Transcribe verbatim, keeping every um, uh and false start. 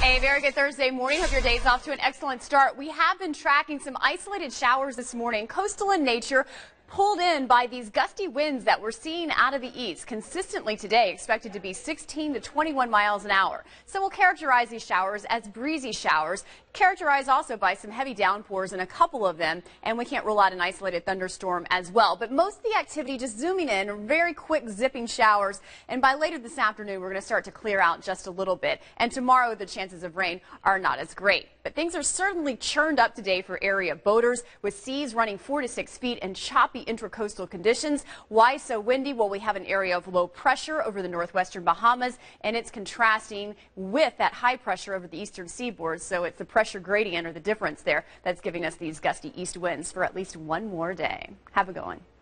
Hey, very good Thursday morning. Hope your day's off to an excellent start. We have been tracking some isolated showers this morning, coastal in nature, pulled in by these gusty winds that we're seeing out of the east. Consistently today expected to be sixteen to twenty-one miles an hour. So we'll characterize these showers as breezy showers, characterized also by some heavy downpours in a couple of them, and we can't rule out an isolated thunderstorm as well. But most of the activity just zooming in, very quick zipping showers, and by later this afternoon we're going to start to clear out just a little bit. And tomorrow the chances of rain are not as great. But things are certainly churned up today for area boaters, with seas running four to six feet and choppy intracoastal conditions. Why so windy? Well, we have an area of low pressure over the northwestern Bahamas, and it's contrasting with that high pressure over the eastern seaboard. So it's the pressure gradient, or the difference there, that's giving us these gusty east winds for at least one more day. Have a good one.